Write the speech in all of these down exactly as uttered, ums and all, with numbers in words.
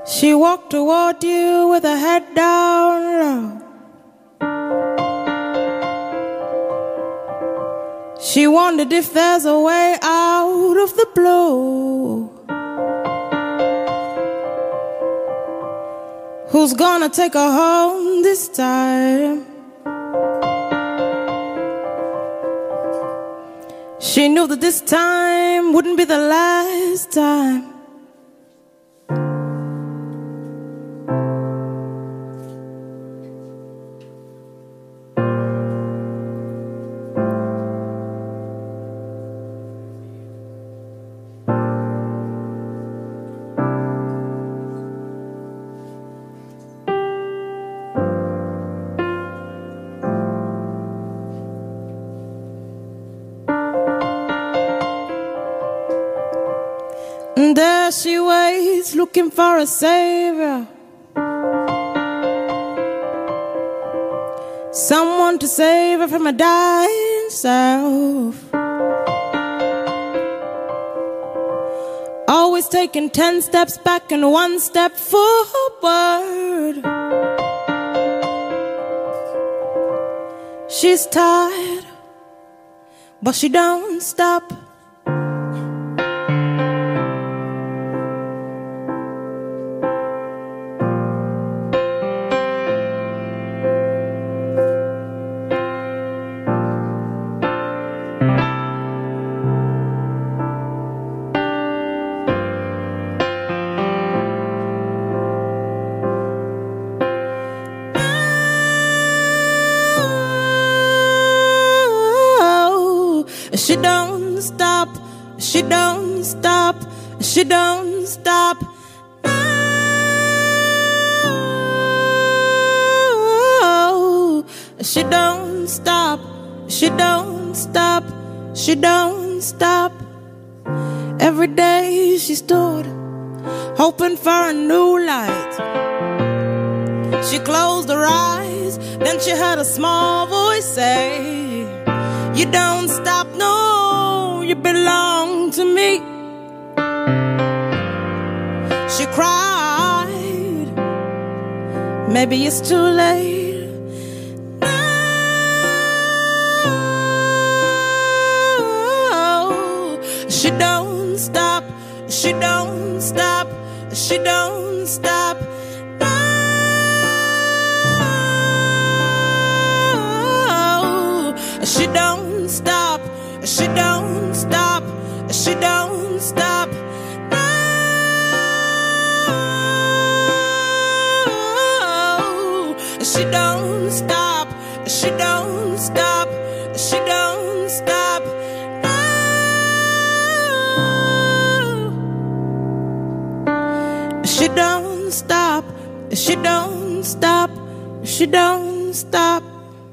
She walked toward you with her head down low. She wondered if there's a way out of the blue. Who's gonna take her home this time? She knew that this time wouldn't be the last time. And there she waits, looking for a savior, someone to save her from a dying self. Always taking ten steps back and one step forward. She's tired, but she don't stop. She don't stop, she don't stop, she don't stop. Oh, she don't stop, she don't stop, she don't stop. Every day she stood, hoping for a new light. She closed her eyes, then she heard a small voice say, "You don't stop, no, you belong to me." She cried, maybe it's too late now. She don't stop, she don't stop, she don't stop. She don't stop, she don't stop, she don't stop. No, she don't stop, she don't stop, she don't stop. No, she don't stop, she don't stop, she don't stop.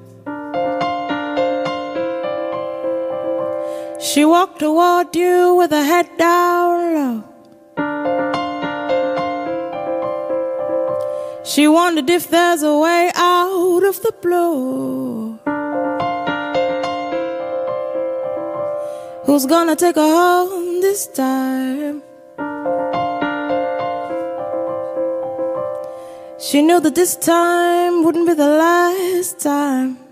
She walked toward you with her head down low. She wondered if there's a way out of the blue. Who's gonna take her home this time? She knew that this time wouldn't be the last time.